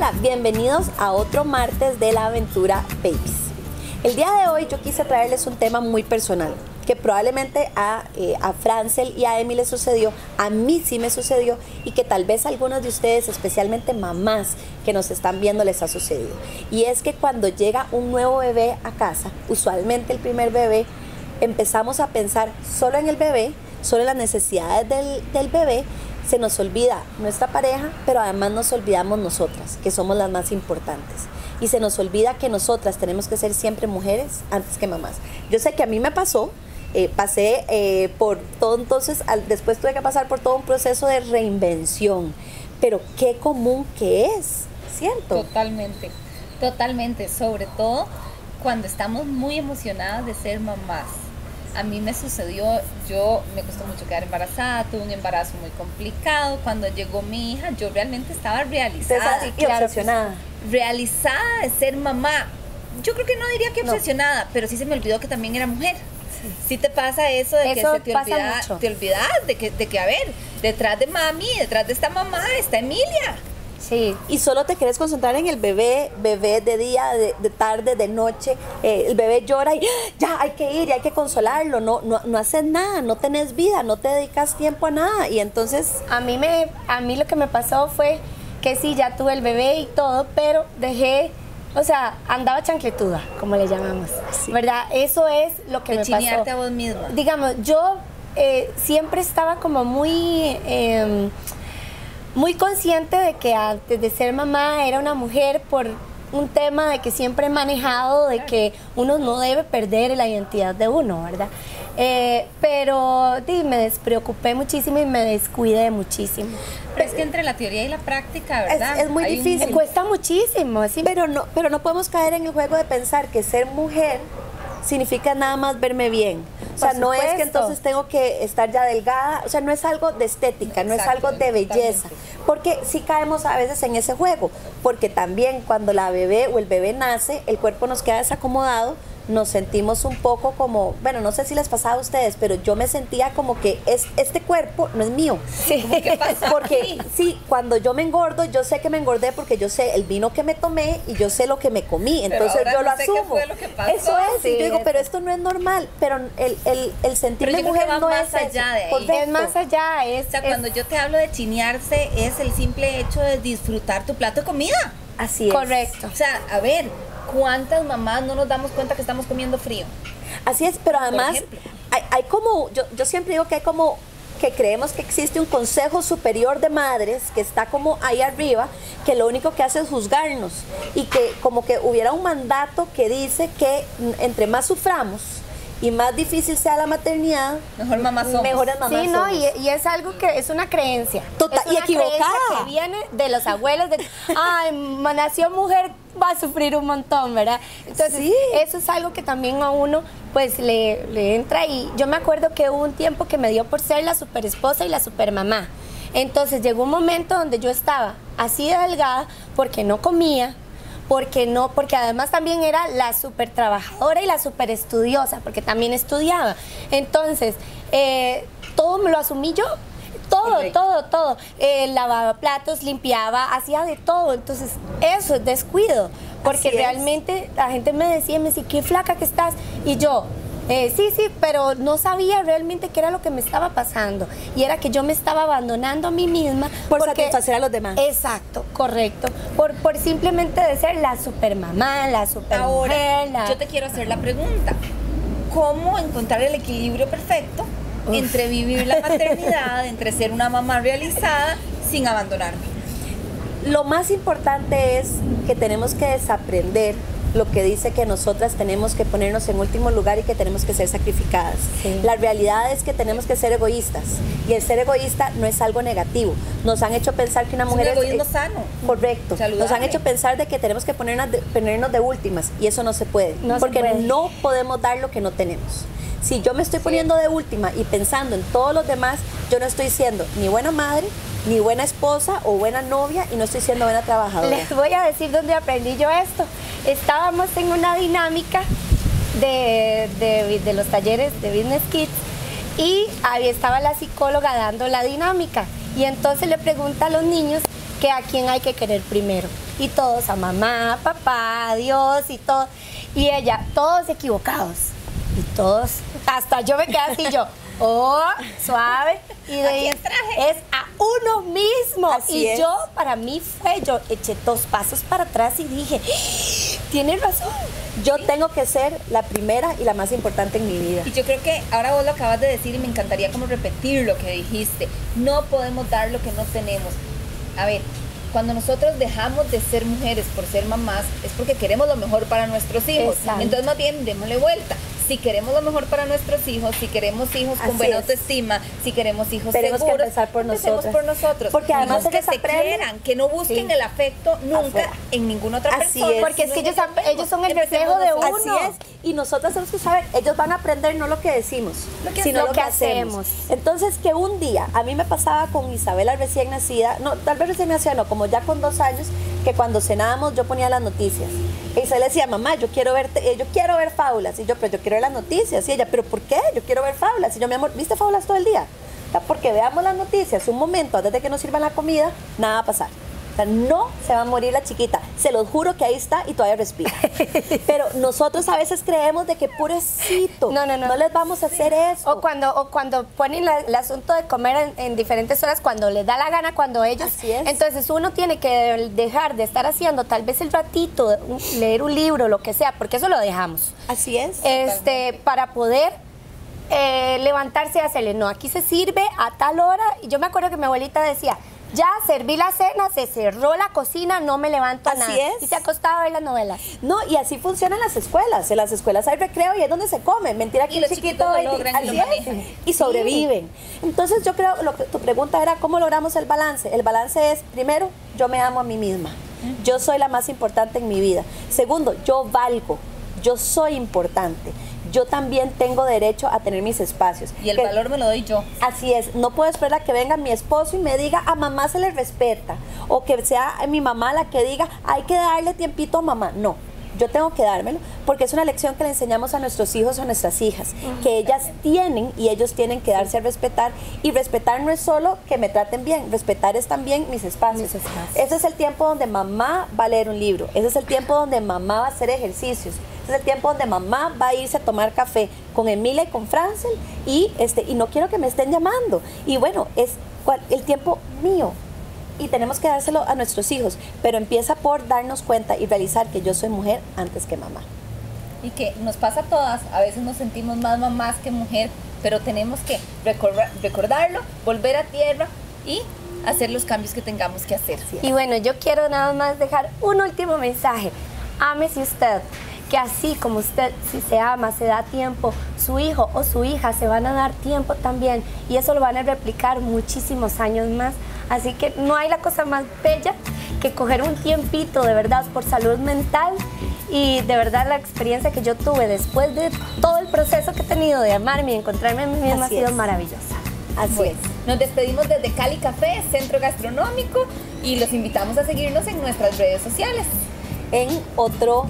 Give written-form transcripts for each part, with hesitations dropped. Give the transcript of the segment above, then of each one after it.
Hola, bienvenidos a otro martes de la aventura Babies. El día de hoy yo quise traerles un tema muy personal, que probablemente a Francel y a Emi les sucedió, a mí sí me sucedió, y que tal vez a algunos de ustedes, especialmente mamás que nos están viendo, les ha sucedido. Y es que cuando llega un nuevo bebé a casa, usualmente el primer bebé, empezamos a pensar solo en el bebé, solo en las necesidades del bebé. Se nos olvida nuestra pareja, pero además nos olvidamos nosotras, que somos las más importantes. Y se nos olvida que nosotras tenemos que ser siempre mujeres antes que mamás. Yo sé que a mí me pasó, pasé por todo, entonces después tuve que pasar por todo un proceso de reinvención. Pero qué común que es, ¿cierto? Totalmente, totalmente, sobre todo cuando estamos muy emocionadas de ser mamás. A mí me sucedió, me costó mucho quedar embarazada, tuve un embarazo muy complicado. Cuando llegó mi hija, yo realmente estaba realizada. Claro, obsesionada. Realizada de ser mamá. Yo creo que no diría que obsesionada, pero sí se me olvidó que también era mujer. Sí te pasa eso de eso que te olvidas de que, a ver, detrás de mami, detrás de esta mamá está Emilia. Sí. Y solo te quieres concentrar en el bebé de día, de tarde, de noche. El bebé llora y ya hay que ir y hay que consolarlo. No haces nada, no tenés vida, no te dedicas tiempo a nada. Y entonces a mí lo que me pasó fue que sí, ya tuve el bebé y todo, pero dejé, o sea, andaba chancletuda, como le llamamos, sí. ¿Verdad? Eso es lo que me pasó. Chinearte a vos misma. Digamos, yo siempre estaba como muy consciente de que antes de ser mamá era una mujer, por un tema de que siempre he manejado, de que uno no debe perder la identidad de uno, ¿verdad? Pero me despreocupé muchísimo y me descuidé muchísimo. Pero es que entre la teoría y la práctica, ¿verdad? Es muy difícil. Cuesta muchísimo. ¿Sí? Pero no podemos caer en el juego de pensar que ser mujer significa nada más verme bien. O sea, no es que entonces tengo que estar ya delgada, o sea, no es algo de estética, no es algo de belleza, porque sí caemos a veces en ese juego, porque también cuando la bebé o el bebé nace, el cuerpo nos queda desacomodado, nos sentimos un poco como, bueno, no sé si les pasaba a ustedes, pero yo me sentía como que este cuerpo no es mío. Sí. ¿Qué pasa? Porque sí, cuando yo me engordo, yo sé que me engordé porque yo sé el vino que me tomé y yo sé lo que me comí, entonces yo lo asumo. ¿Qué fue lo que pasó? Eso es, y yo digo, pero esto no es normal, pero el sentirme mujer no es allá de ahí. Es más allá, o sea, cuando yo te hablo de chinearse, es el simple hecho de disfrutar tu plato de comida. Así es. Correcto. O sea, a ver, ¿cuántas mamás no nos damos cuenta que estamos comiendo frío? Así es, pero además hay como, yo siempre digo que hay como que creemos que existe un consejo superior de madres que está como ahí arriba, que lo único que hace es juzgarnos, y que como que hubiera un mandato que dice que entre más suframos y más difícil sea la maternidad, mejor mamás somos. Mejores mamás sí, no, somos. Y es algo que es una creencia. Total, es una y equivocada. Creencia que viene de los abuelos, de, ay, nació mujer, va a sufrir un montón, ¿verdad? Entonces, sí. Eso es algo que también a uno, pues, le entra. Y yo me acuerdo que hubo un tiempo que me dio por ser la super esposa y la super mamá. Entonces, llegó un momento donde yo estaba así de delgada porque no comía, porque además también era la súper trabajadora y la súper estudiosa, porque también estudiaba. Entonces, todo me lo asumí yo. Todo. Lavaba platos, limpiaba, hacía de todo. Entonces, eso es descuido. Porque realmente la gente me decía, qué flaca que estás. Y yo, sí, pero no sabía realmente qué era lo que me estaba pasando. Y era que yo me estaba abandonando a mí misma. Por satisfacer a los demás. Exacto, correcto. Por simplemente de ser la supermamá, la supermujer. Ahora, yo te quiero hacer la pregunta. ¿Cómo encontrar el equilibrio perfecto entre vivir la maternidad, entre ser una mamá realizada, sin abandonarme? Lo más importante es que tenemos que desaprender lo que dice que nosotras tenemos que ponernos en último lugar y que tenemos que ser sacrificadas. Sí. La realidad es que tenemos que ser egoístas, y el ser egoísta no es algo negativo. Nos han hecho pensar que una mujer es un egoísmo sano. Correcto. Saludable. Nos han hecho pensar de que tenemos que ponernos de últimas, y eso no se puede, porque no podemos dar lo que no tenemos. Si yo me estoy poniendo de última y pensando en todos los demás, yo no estoy siendo ni buena madre, ni buena esposa o buena novia, y no estoy siendo buena trabajadora. Les voy a decir dónde aprendí yo esto. Estábamos en una dinámica de los talleres de Business Kids, y ahí estaba la psicóloga dando la dinámica, y entonces le pregunta a los niños que a quién hay que querer primero. Y todos a mamá, papá, a Dios y todo. Y ella, todos equivocados. Y todos, hasta yo me quedé así, yo, oh, suave. Y de ahí es a uno mismo. Así y es. yo, para mí yo eché 2 pasos para atrás y dije, tienes razón. Yo tengo que ser la primera y la más importante en mi vida. Y yo creo que ahora vos lo acabas de decir y me encantaría como repetir lo que dijiste. No podemos dar lo que no tenemos. A ver, cuando nosotros dejamos de ser mujeres por ser mamás, es porque queremos lo mejor para nuestros hijos. Exacto. Entonces más bien démosle vuelta. Si queremos lo mejor para nuestros hijos, si queremos hijos con Así buena es. autoestima, si queremos hijos Tenemos que seguros, empezar por empecemos nosotras. por nosotros. Porque además Hijos que ellos se aprenden. quieran, que no busquen Sí. el afecto nunca Afuera. en ninguna otra Así persona. es. Porque es que ellos son el Empecemos reflejo de nosotros. uno. Así es, y nosotras tenemos que saber, ellos van a aprender no lo que decimos, sino lo que hacemos. Entonces, que un día, a mí me pasaba con Isabela recién nacida, no, tal vez recién nacida, no, como ya con 2 años, que cuando cenábamos yo ponía las noticias. Y Isabela decía, mamá, yo quiero ver fábulas. Y yo, pero yo quiero ver las noticias. Y ella, pero ¿por qué? Yo quiero ver fábulas. Y yo, mi amor, ¿viste fábulas todo el día? O sea, porque veamos las noticias un momento antes de que nos sirvan la comida, nada va a pasar. O sea, no se va a morir la chiquita. Se los juro que ahí está y todavía respira. Pero nosotros a veces creemos de que pobrecito, no les vamos a hacer eso. O cuando ponen el asunto de comer en diferentes horas, cuando les da la gana, cuando ellos... Así es. Entonces uno tiene que dejar de estar haciendo tal vez el ratito, leer un libro, lo que sea, porque eso lo dejamos. Así es. Para poder levantarse y hacerle, no, aquí se sirve a tal hora. Y yo me acuerdo que mi abuelita decía, ya serví la cena, se cerró la cocina, no me levanto a Así nada. es. Y se acostaba a ver las novelas. No, y así funcionan las escuelas. En las escuelas hay recreo y es donde se come. Mentira que Y un los chiquito chiquitos lo logran y así lo es, manejan. y sobreviven. Entonces yo creo, lo que tu pregunta era, ¿cómo logramos el balance? El balance es, primero, yo me amo a mí misma. Yo soy la más importante en mi vida. Segundo, yo valgo. Yo soy importante. Yo también tengo derecho a tener mis espacios. Y el valor me lo doy yo. Así es, no puedo esperar a que venga mi esposo y me diga, a mamá se le respeta, o que sea mi mamá la que diga, hay que darle tiempito a mamá. No, yo tengo que dármelo, porque es una lección que le enseñamos a nuestros hijos o a nuestras hijas, que ellas tienen y ellos tienen que darse a respetar, y respetar no es solo que me traten bien, respetar es también mis espacios. Ese es el tiempo donde mamá va a leer un libro, ese es el tiempo donde mamá va a hacer ejercicios, ese es el tiempo donde mamá va a irse a tomar café con Emilia y con Francel, y no quiero que me estén llamando. Y bueno, es el tiempo mío. Y tenemos que dárselo a nuestros hijos, pero empieza por darnos cuenta y realizar que yo soy mujer antes que mamá. Y que nos pasa a todas, a veces nos sentimos más mamás que mujer, pero tenemos que recordarlo, volver a tierra y hacer los cambios que tengamos que hacer. Y bueno, yo quiero nada más dejar un último mensaje. Ámese usted, que así como usted, si se ama, se da tiempo, su hijo o su hija se van a dar tiempo también, y eso lo van a replicar muchísimos años más. Así que no hay la cosa más bella que coger un tiempito de verdad por salud mental, y de verdad la experiencia que yo tuve después de todo el proceso que he tenido de amarme y encontrarme a mí misma ha sido maravillosa. Así es. Nos despedimos desde Cali Café, Centro Gastronómico, y los invitamos a seguirnos en nuestras redes sociales. En otro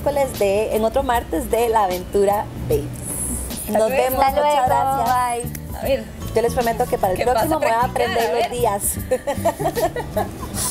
martes de La Aventura Babies. Nos luego. vemos, Hasta muchas luego, gracias. bye. A ver, Yo les prometo que para el ¿Qué vas a próximo me voy a practicar? aprender A los días.